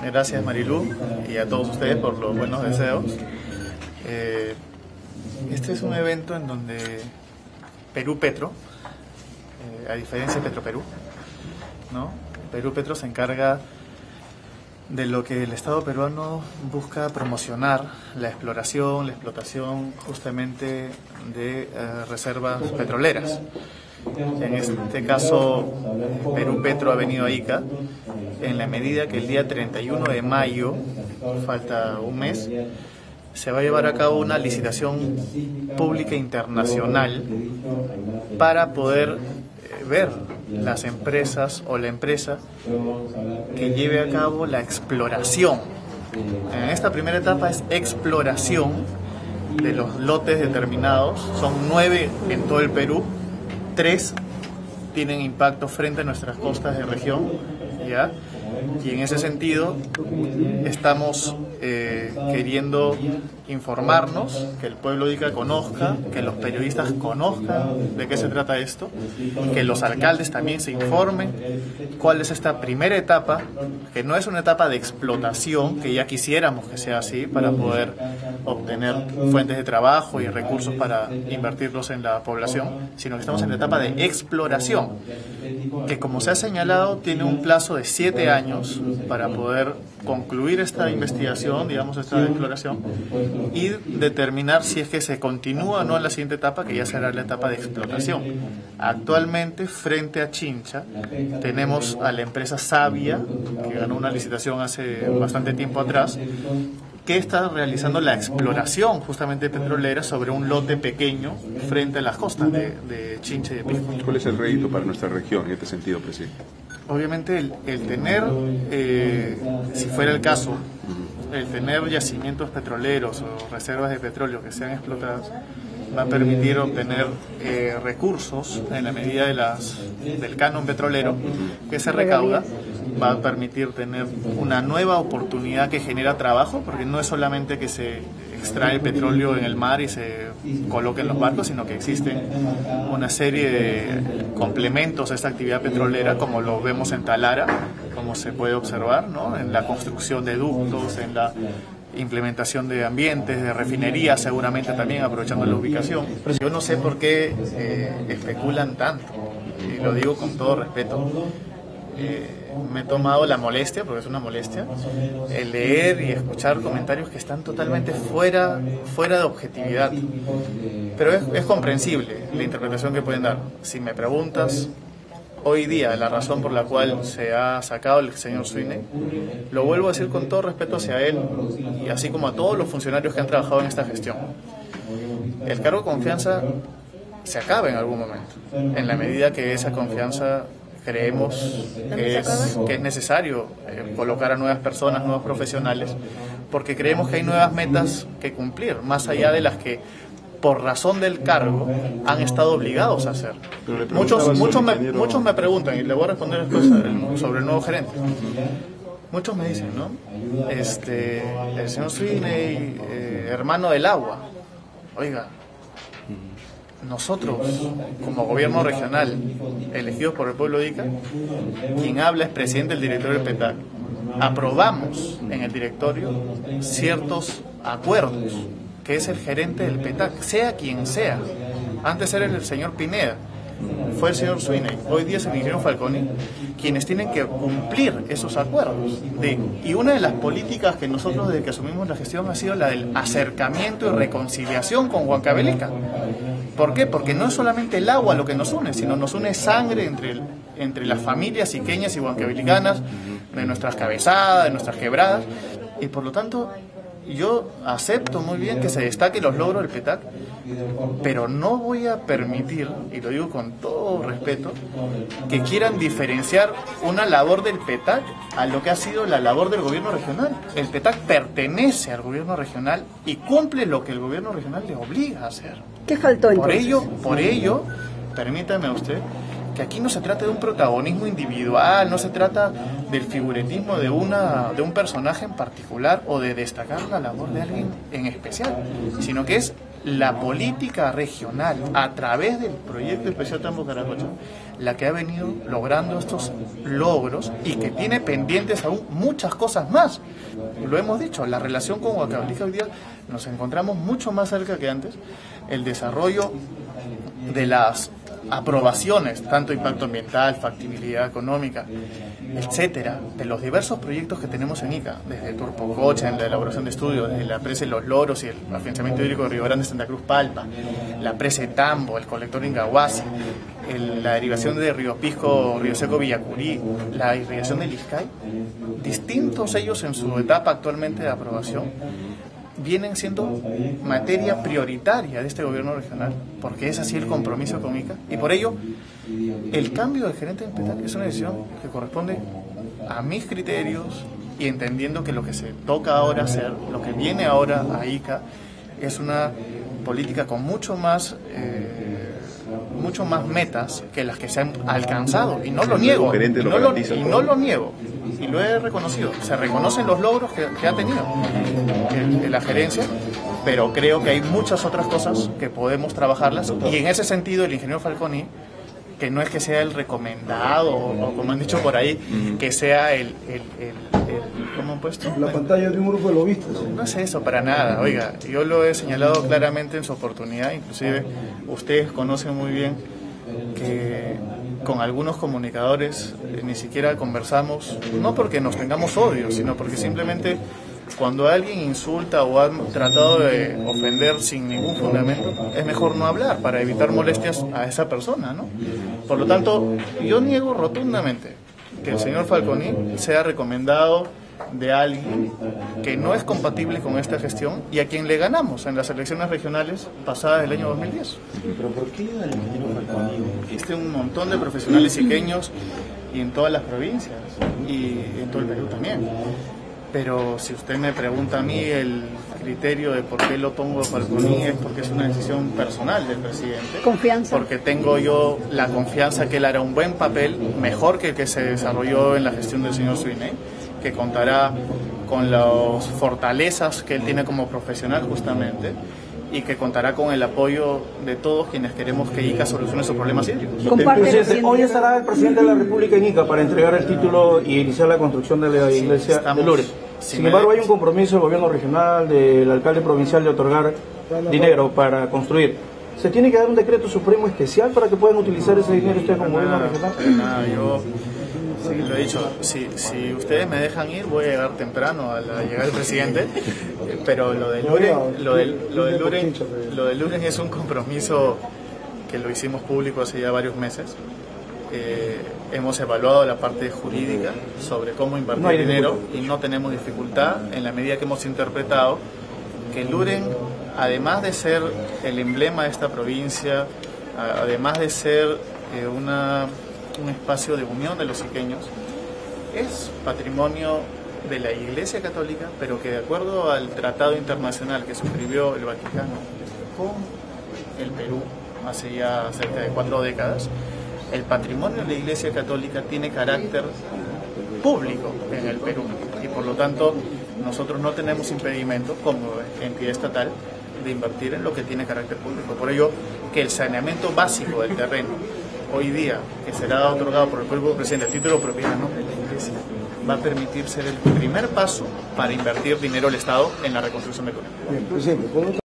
Gracias, Marilú, y a todos ustedes por los buenos deseos. Este es un evento en donde Perú Petro, a diferencia de Petroperú, ¿no? Perú Petro se encarga de lo que el Estado peruano busca promocionar: la exploración, la explotación justamente de reservas petroleras. En este caso, Perú Petro ha venido a Ica en la medida que el día 31 de mayo, falta un mes, se va a llevar a cabo una licitación pública internacional para poder ver las empresas o la empresa que lleve a cabo la exploración. En esta primera etapa es exploración de los lotes determinados, son 9 en todo el Perú. 3 tienen impacto frente a nuestras costas de región, ¿ya? Y en ese sentido estamos queriendo informarnos, que el pueblo de Ica conozca, que los periodistas conozcan de qué se trata esto, que los alcaldes también se informen cuál es esta primera etapa, que no es una etapa de explotación, que ya quisiéramos que sea así para poder obtener fuentes de trabajo y recursos para invertirlos en la población, sino que estamos en la etapa de exploración, que, como se ha señalado, tiene un plazo de 7 años para poder concluir esta investigación, digamos, esta exploración, y determinar si es que se continúa o no en la siguiente etapa, que ya será la etapa de explotación. Actualmente, frente a Chincha, tenemos a la empresa Savia, que ganó una licitación hace bastante tiempo atrás, que está realizando la exploración justamente petrolera sobre un lote pequeño frente a las costas de Chincha y de Pisco. ¿Cuál es el rédito para nuestra región en este sentido, presidente? Obviamente el tener, si fuera el caso, el tener yacimientos petroleros o reservas de petróleo que sean explotadas va a permitir obtener recursos en la medida del canon petrolero que se recauda. Va a permitir tener una nueva oportunidad que genera trabajo, porque no es solamente que se extrae el petróleo en el mar y se coloca en los barcos, sino que existen una serie de complementos a esta actividad petrolera, como lo vemos en Talara, como se puede observar, ¿no? En la construcción de ductos, en la implementación de ambientes, de refinerías, seguramente también, aprovechando la ubicación. Yo no sé por qué especulan tanto, y lo digo con todo respeto. Me he tomado la molestia, porque es una molestia, el leer y escuchar comentarios que están totalmente fuera de objetividad. Pero es comprensible la interpretación que pueden dar. Si me preguntas hoy día la razón por la cual se ha sacado el señor Suíney, lo vuelvo a decir con todo respeto hacia él, y así como a todos los funcionarios que han trabajado en esta gestión. El cargo de confianza se acaba en algún momento, en la medida que esa confianza creemos que es necesario colocar a nuevas personas, nuevos profesionales, porque creemos que hay nuevas metas que cumplir, más allá de las que por razón del cargo han estado obligados a hacer. Muchos me preguntan, y le voy a responder después sobre el nuevo gerente. Muchos me dicen, ¿no? El señor Suíney, hermano del agua. Oiga, nosotros, como gobierno regional, elegidos por el pueblo de Ica, quien habla es presidente del directorio del PETAC, aprobamos en el directorio ciertos acuerdos, que es el gerente del PETAC, sea quien sea. Antes era el señor Pineda, fue el señor Suíney, hoy día es el ingeniero Falconi, quienes tienen que cumplir esos acuerdos. Y una de las políticas que nosotros, desde que asumimos la gestión, ha sido la del acercamiento y reconciliación con Huancavelica. ¿Por qué? Porque no es solamente el agua lo que nos une, sino nos une sangre entre las familias iqueñas y huancavelicanas, de nuestras cabezadas, de nuestras quebradas, y por lo tanto yo acepto muy bien que se destaquen los logros del PETAC, pero no voy a permitir, y lo digo con todo respeto, que quieran diferenciar una labor del PETAC a lo que ha sido la labor del gobierno regional. El PETAC pertenece al gobierno regional y cumple lo que el gobierno regional le obliga a hacer. ¿Qué faltó entonces? Por ello, permítame a usted, que aquí no se trata de un protagonismo individual, no se trata del figuretismo de un personaje en particular o de destacar la labor de alguien en especial, sino que es la política regional a través del proyecto especial Tambo Caracocha la que ha venido logrando estos logros y que tiene pendientes aún muchas cosas más. Lo hemos dicho, la relación con Huancavelica hoy día nos encontramos mucho más cerca que antes. El desarrollo de las aprobaciones, tanto impacto ambiental, factibilidad económica, etcétera, de los diversos proyectos que tenemos en Ica, desde Turpococha, en la elaboración de estudios, desde la presa de Los Loros y el afianzamiento hídrico de Río Grande, Santa Cruz, Palpa, la presa de Tambo, el colector Ingahuasi, la derivación de Río Pisco, Río Seco, Villacurí, la irrigación del Ixcay, distintos ellos en su etapa actualmente de aprobación, vienen siendo materia prioritaria de este gobierno regional, porque es así el compromiso con Ica, y por ello el cambio del gerente del Petal es una decisión que corresponde a mis criterios y entendiendo que lo que se toca ahora hacer, lo que viene ahora a Ica, es una política con mucho más metas que las que se han alcanzado, y no lo niego, y no lo niego, y lo he reconocido. Se reconocen los logros que ha tenido la gerencia, pero creo que hay muchas otras cosas que podemos trabajarlas, y en ese sentido el ingeniero Falconi, que no es que sea el recomendado o como han dicho por ahí, que sea ¿cómo han puesto? La pantalla de un grupo de lobistas. No es eso para nada, oiga, yo lo he señalado claramente en su oportunidad, inclusive ustedes conocen muy bien que con algunos comunicadores ni siquiera conversamos, no porque nos tengamos odio, sino porque simplemente cuando alguien insulta o ha tratado de ofender sin ningún fundamento, es mejor no hablar para evitar molestias a esa persona, ¿no? Por lo tanto, yo niego rotundamente que el señor Falconi sea recomendado de alguien que no es compatible con esta gestión y a quien le ganamos en las elecciones regionales pasadas del año 2010. ¿Pero por qué al ingeniero Falconi? Existe un montón de profesionales iqueños y en todas las provincias y en todo el Perú también. Pero si usted me pregunta a mí el criterio de por qué lo pongo a Falconi, es porque es una decisión personal del presidente. Confianza. Porque tengo yo la confianza que él hará un buen papel, mejor que el que se desarrolló en la gestión del señor Suine, que contará con las fortalezas que él tiene como profesional justamente, y que contará con el apoyo de todos quienes queremos que Ica solucione sus problemas hídricos. Hoy estará el presidente de la República en Ica para entregar el título y iniciar la construcción de la iglesia de Lourdes. Sin embargo, hay un compromiso del gobierno regional, del alcalde provincial, de otorgar dinero para construir. ¿Se tiene que dar un decreto supremo especial para que puedan utilizar ese dinero ustedes como gobierno regional? Nada, yo sí, lo he dicho, si ustedes me dejan ir, voy a llegar temprano a la llegada del presidente, pero lo de Luren es un compromiso que lo hicimos público hace ya varios meses. Hemos evaluado la parte jurídica sobre cómo invertir dinero y no tenemos dificultad en la medida que hemos interpretado que Luren, además de ser el emblema de esta provincia, además de ser un espacio de unión de los iqueños, es patrimonio de la Iglesia Católica, pero que de acuerdo al tratado internacional que suscribió el Vaticano con el Perú hace ya cerca de 4 décadas, el patrimonio de la Iglesia Católica tiene carácter público en el Perú, y por lo tanto nosotros no tenemos impedimento como entidad estatal de invertir en lo que tiene carácter público. Por ello, que el saneamiento básico del terreno hoy día, que será otorgado por el cuerpo presidente, el título de propiedad, ¿no?, de la Iglesia, va a permitir ser el primer paso para invertir dinero del Estado en la reconstrucción económica.